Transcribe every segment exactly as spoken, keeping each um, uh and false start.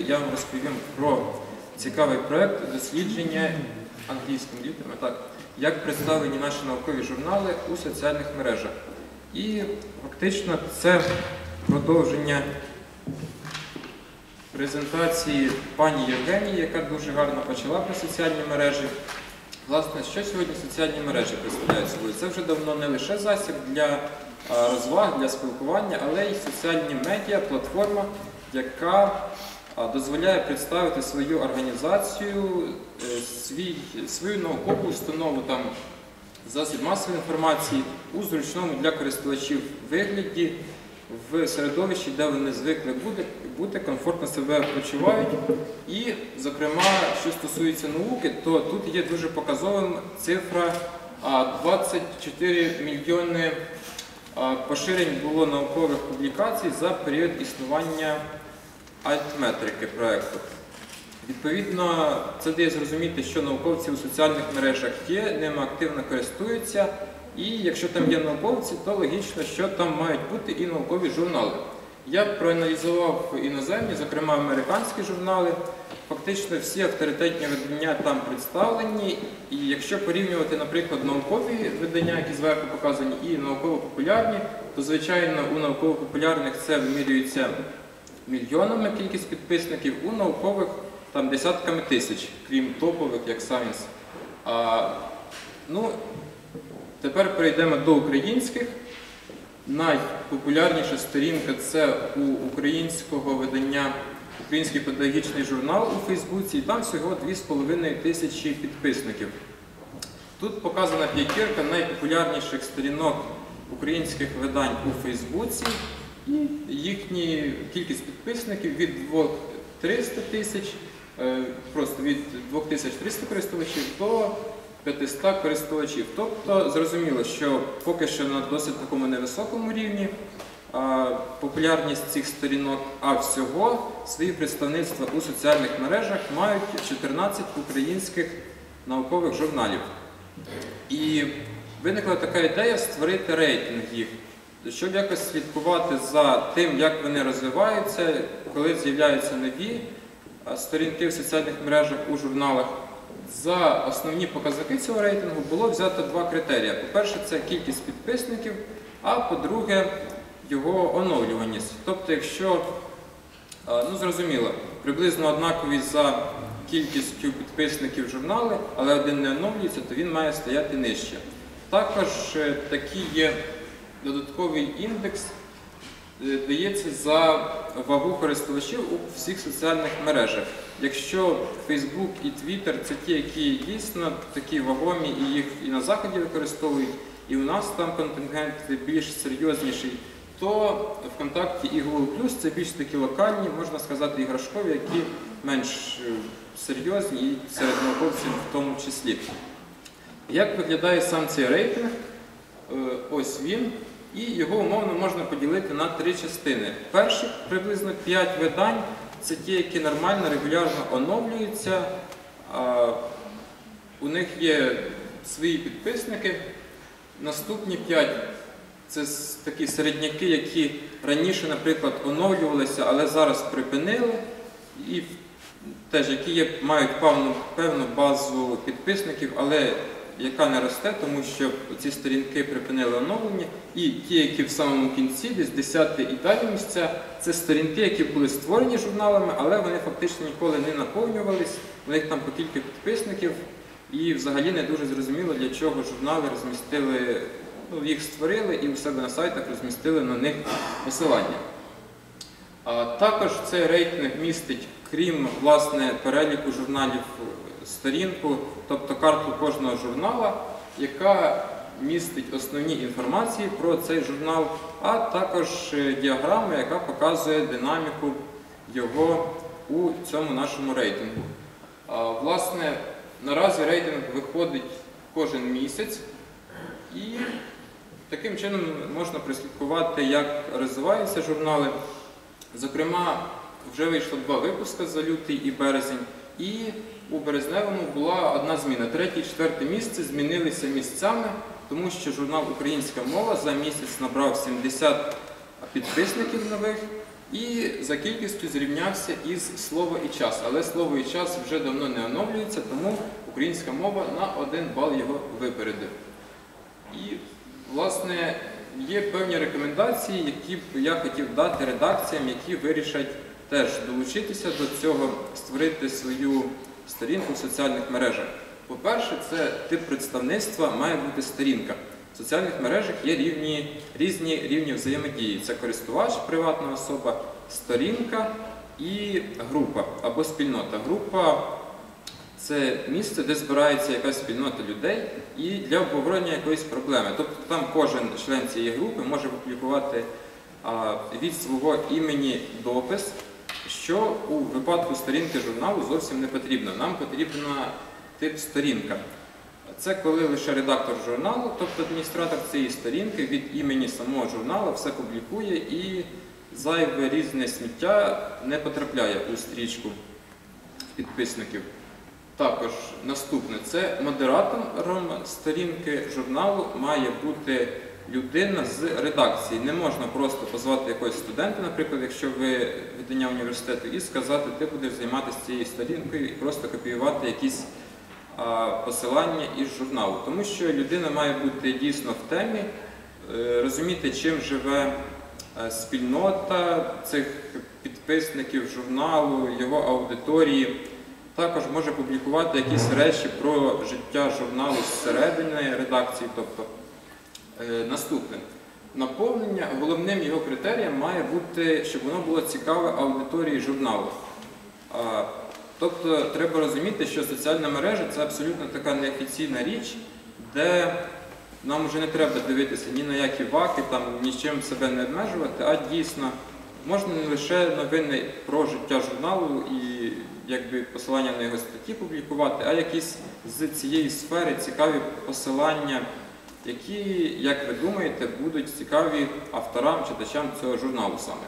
Я вам розповім про цікавий проєкт дослідження англійськими літерами, так, як представлені наші наукові журнали у соціальних мережах. І фактично це продовження презентації пані Євгенії, яка дуже гарно почала про соціальні мережі. Власне, що сьогодні соціальні мережі представляють собою? Це вже давно не лише засіб для розваг, для спілкування, але й соціальні медіа, платформа, яка дозволяє представити свою організацію, свій, свою наукову установу, там, засіб масової інформації у зручному для користувачів вигляді, в середовищі, де вони звикли бути, бути, комфортно себе почувають. І, зокрема, що стосується науки, то тут є дуже показовим цифра двадцять чотири мільйони поширень було наукових публікацій за період існування альтметрики проєкту. Відповідно, це дає зрозуміти, що науковці у соціальних мережах є, ними активно користуються, і якщо там є науковці, то логічно, що там мають бути і наукові журнали. Я проаналізував іноземні, зокрема американські журнали, фактично всі авторитетні видання там представлені, і якщо порівнювати, наприклад, наукові видання, які зверху показані, і науково-популярні, то, звичайно, у науково-популярних це вимірюється мільйонами кількість підписників, у наукових там десятками тисяч, крім топових, як Science. А, ну, тепер перейдемо до українських. Найпопулярніша сторінка – це у українського видання «Український педагогічний журнал» у Фейсбуці, і там всього дві з половиною тисячі підписників. Тут показана п'ятірка найпопулярніших сторінок українських видань у Фейсбуці, і їхні кількість підписників від двох тисяч трьохсот тисяч, просто від двох тисяч трьохсот користувачів до п'ятисот користувачів. Тобто, зрозуміло, що поки що на досить такому невисокому рівні популярність цих сторінок, а всього свої представництва у соціальних мережах мають чотирнадцять українських наукових журналів. І виникла така ідея створити рейтинг їх, щоб якось слідкувати за тим, як вони розвиваються, коли з'являються нові сторінки в соціальних мережах у журналах. За основні показники цього рейтингу було взято два критерії. По-перше, це кількість підписників, а по-друге, його оновлюваність. Тобто, якщо, ну зрозуміло, приблизно однакові за кількістю підписників журнали, але один не оновлюється, то він має стояти нижче. Також такий є додатковий індекс, дається за вагу користувачів у всіх соціальних мережах. Якщо Facebook і Twitter – це ті, які дійсно такі вагомі, і їх і на Заході використовують, і у нас там контингент більш серйозніший, то ВКонтакті і Google плюс – це більш такі локальні, можна сказати, іграшкові, які менш серйозні і серед науковців в тому числі. Як виглядає сам цей рейтинг? Ось він. І його умовно можна поділити на три частини. Перші приблизно п'ять видань – це ті, які нормально, регулярно оновлюються. У них є свої підписники. Наступні п'ять – це такі середняки, які раніше, наприклад, оновлювалися, але зараз припинили. І теж, які є, мають певну, певну базу підписників, але яка не росте, тому що ці сторінки припинили оновлення. І ті, які в самому кінці, десь десяте і далі місця, це сторінки, які були створені журналами, але вони фактично ніколи не наповнювались, у них там по кілька підписників, і взагалі не дуже зрозуміло, для чого журнали розмістили, ну, їх створили і у себе на сайтах розмістили на них посилання. А також цей рейтинг містить, крім, власне, переліку журналів, сторінку, тобто карту кожного журнала, яка містить основні інформації про цей журнал, а також діаграму, яка показує динаміку його у цьому нашому рейтингу. А, власне, наразі рейтинг виходить кожен місяць, і таким чином можна прослідкувати, як розвиваються журнали. Зокрема, вже вийшло два випуски за лютий і березень, і у березневому була одна зміна. Третє і четверте місце змінилися місцями, тому що журнал «Українська мова» за місяць набрав сімдесят підписників нових, І за кількістю зрівнявся із слово і час. Але слово і час вже давно не оновлюється, тому українська мова на один бал його випередив. І, власне, є певні рекомендації, які б я хотів дати редакціям, які вирішать теж долучитися до цього, створити свою сторінку в соціальних мережах. По-перше, це тип представництва має бути сторінка. В соціальних мережах є рівні, різні рівні взаємодії. Це користувач, приватна особа, сторінка і група або спільнота. Група – це місце, де збирається якась спільнота людей і для обговорення якоїсь проблеми. Тобто там кожен член цієї групи може публікувати а, від свого імені допис, що у випадку сторінки журналу зовсім не потрібно. Нам потрібна тип сторінка. Це коли лише редактор журналу, тобто адміністратор цієї сторінки від імені самого журналу все публікує і зайве різне сміття не потрапляє у стрічку підписників. Також наступне – це модератором сторінки журналу має бути людина з редакції. Не можна просто позвати якогось студента, наприклад, якщо ви видання університету, і сказати, ти будеш займатися цією сторінкою і просто копіювати якісь а, посилання із журналу. Тому що людина має бути дійсно в темі, розуміти, чим живе спільнота цих підписників журналу, його аудиторії. Також може публікувати якісь речі про життя журналу зсередини редакції. Тобто, е, наступне. Наповнення, головним його критерієм має бути, щоб воно було цікаве аудиторії журналу. А, тобто, треба розуміти, що соціальна мережа – це абсолютно така неофіційна річ, де нам вже не треба дивитися ні на які ваки, там, ні з чим себе не обмежувати, а дійсно можна не лише новини про життя журналу і якби посилання на його статті публікувати, а якісь з цієї сфери цікаві посилання, які, як ви думаєте, будуть цікаві авторам, читачам цього журналу саме.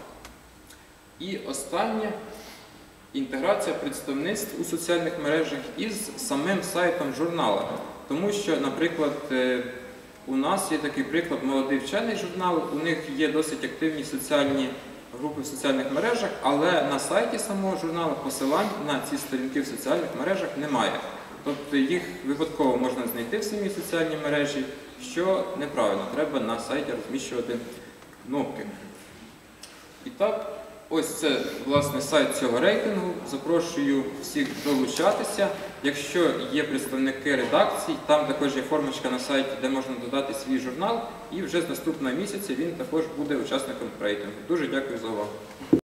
І останнє – інтеграція представництв у соціальних мережах із самим сайтом журнала. Тому що, наприклад, у нас є такий приклад «Молодий вчений» журнал, у них є досить активні соціальні групи в соціальних мережах, але на сайті самого журналу посилань на ці сторінки в соціальних мережах немає. Тобто їх випадково можна знайти в самій соціальній мережі, що неправильно, треба на сайті розміщувати кнопки. І так, ось це, власне, сайт цього рейтингу. Запрошую всіх долучатися. Якщо є представники редакцій, там також є формочка на сайті, де можна додати свій журнал, і вже з наступного місяця він також буде учасником рейтингу. Дуже дякую за увагу.